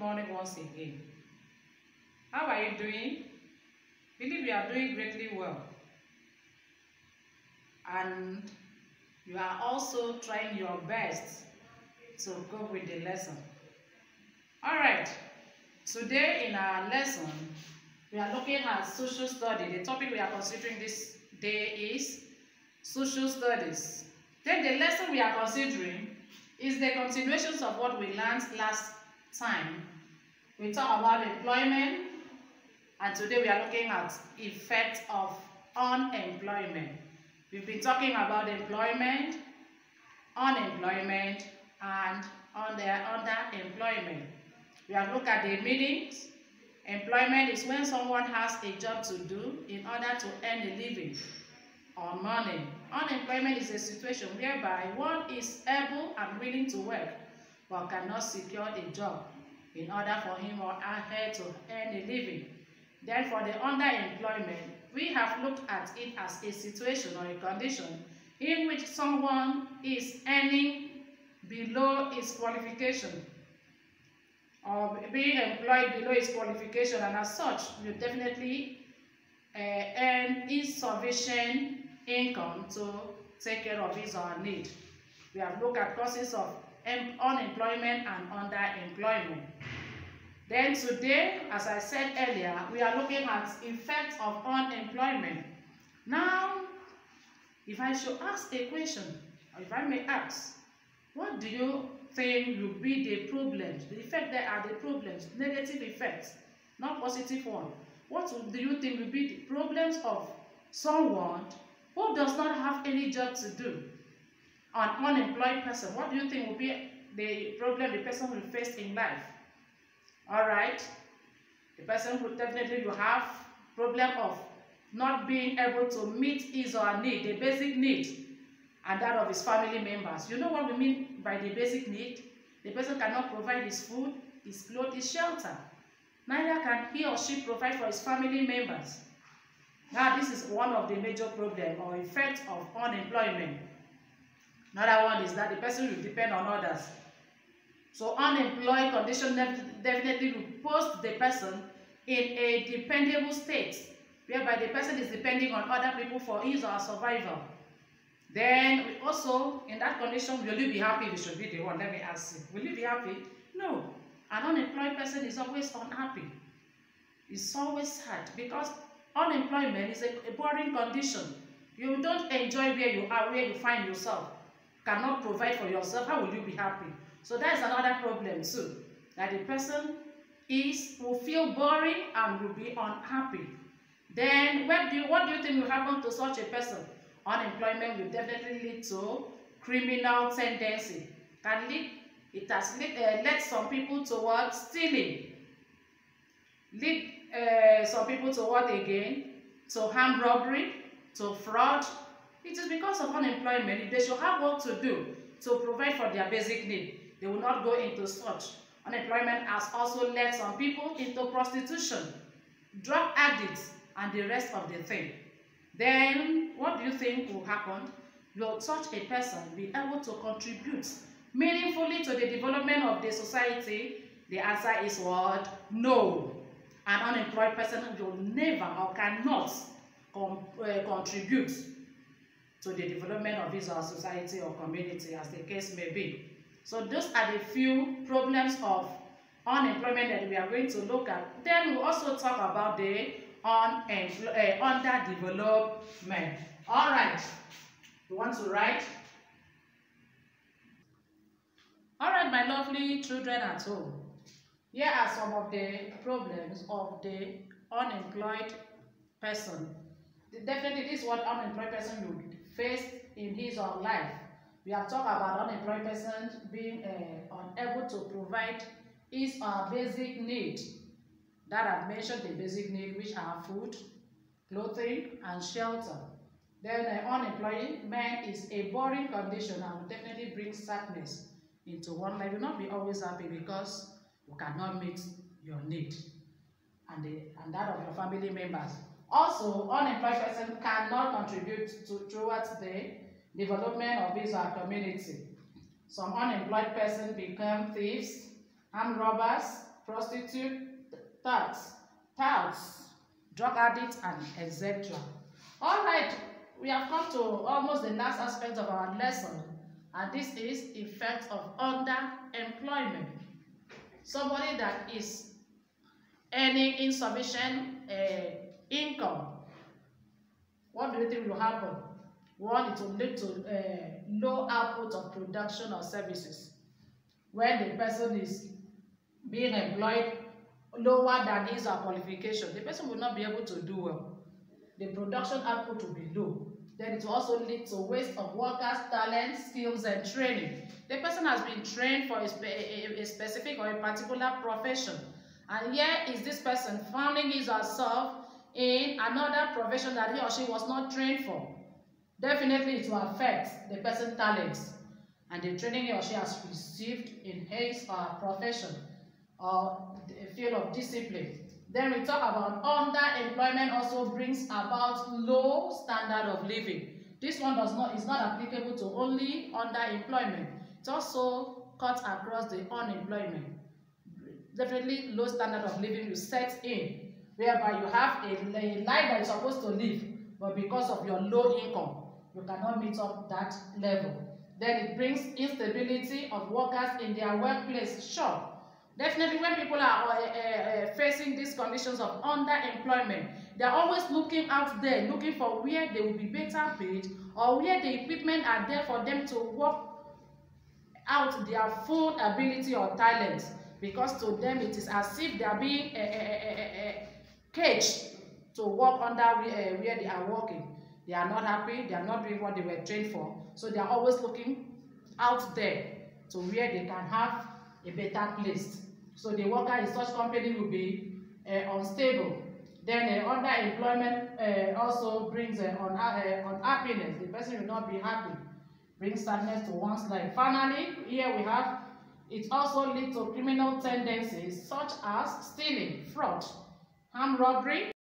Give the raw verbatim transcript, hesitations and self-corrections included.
morning once again. How are you doing? Believe you are doing greatly well. And you are also trying your best to go with the lesson. Alright, today in our lesson, we are looking at social study. The topic we are considering this day is social studies. Then the lesson we are considering is the continuations of what we learned last time. We talked about employment, and today we are looking at effects of unemployment. We've been talking about employment, unemployment, and under, underemployment. We have looked at the meanings. Employment is when someone has a job to do in order to earn a living or money. Unemployment is a situation whereby one is able and willing to work but cannot secure a job in order for him or her to earn a living. Then for the underemployment, we have looked at it as a situation or a condition in which someone is earning below his qualification or being employed below his qualification, and as such will definitely uh, earn insufficient income to take care of his or her need. We have looked at causes of unemployment and underemployment. Then today, as I said earlier, we are looking at effects of unemployment. Now, if I should ask a question, or if I may ask, what do you think will be the problems? The effect there are the problems, negative effects, not positive one. What do you think will be the problems of someone who does not have any job to do? An unemployed person, what do you think will be the problem the person will face in life? All right, the person will definitely will have problem of not being able to meet his or her need, the basic need, and that of his family members. You know what we mean by the basic need? The person cannot provide his food, his clothes, his shelter. Neither can he or she provide for his family members. Now, this is one of the major problems or effects of unemployment. Another one is that the person will depend on others. So unemployed condition definitely will post the person in a dependable state, whereby the person is depending on other people for his or her survival. Then we also, in that condition, will you be happy? We should be the one. Let me ask you. Will you be happy? No. An unemployed person is always unhappy. It's always sad because unemployment is a, a boring condition. You don't enjoy where you are, where you find yourself. Cannot provide for yourself. How will you be happy? So that is another problem too. That the person is will feel boring and will be unhappy. Then what do you, what do you think will happen to such a person? Unemployment will definitely lead to criminal tendency. Can lead it has lead, uh, led some people towards stealing. Lead uh, some people to what again? To armed robbery, to fraud. It is because of unemployment. If they should have work to do to provide for their basic need, they will not go into such. Unemployment has also led some people into prostitution, drug addicts, and the rest of the thing. Then, what do you think will happen? Will such a person be able to contribute meaningfully to the development of the society? The answer is what? No. An unemployed person will never or cannot com uh, contribute to the development of his or her society or community, as the case may be. So those are the few problems of unemployment that we are going to look at. Then we'll also talk about the un uh, underdevelopment. All right. You want to write? All right, my lovely children at home. Here are some of the problems of the unemployed person. Definitely, this is what unemployed person would face in his or her life. We have talked about unemployed persons being uh, unable to provide his or her basic need. That I've mentioned the basic need, which are food, clothing, and shelter. Then uh, unemployment is a boring condition and will definitely bring sadness into one life. You will not be always happy because you cannot meet your need and, the, and that of your family members. Also, unemployed person cannot contribute to towards the development of his or her community. Some unemployed persons become thieves, armed robbers, prostitute, thugs, touts, drug addicts, and et cetera. All right, we have come to almost the last aspect of our lesson, and this is effect of underemployment. Somebody that is earning insufficient uh, income. What do you think will happen? One, it will lead to uh, low output of production or services. When the person is being employed lower than his or qualification, the person will not be able to do well. The production output will be low. Then it will also lead to waste of workers, talent, skills, and training. The person has been trained for a, spe a, a specific or a particular profession, and here is this person finding his or herself in another profession that he or she was not trained for. Definitely it will affect the person's talents and the training he or she has received in his or her profession or the field of discipline. Then we talk about underemployment also brings about low standard of living. This one does not is not applicable to only underemployment. It also cuts across the unemployment. Definitely low standard of living will set in, whereby you have a, a life that you're supposed to live, but because of your low income, you cannot meet up that level. Then it brings instability of workers in their workplace. Sure. Definitely when people are uh, uh, facing these conditions of underemployment, they are always looking out there, looking for where they will be better paid or where the equipment are there for them to work out their full ability or talent, because to them it is as if they are being uh, uh, uh, uh, caged to work under where, uh, where they are working. They are not happy, they are not doing what they were trained for, so they are always looking out there to where they can have a better place. So the worker in such company will be uh, unstable. Then uh, underemployment uh, also brings uh, un uh, unhappiness. The person will not be happy, brings sadness to one's life. Finally, here we have, it also leads to criminal tendencies such as stealing, fraud, armed robbery,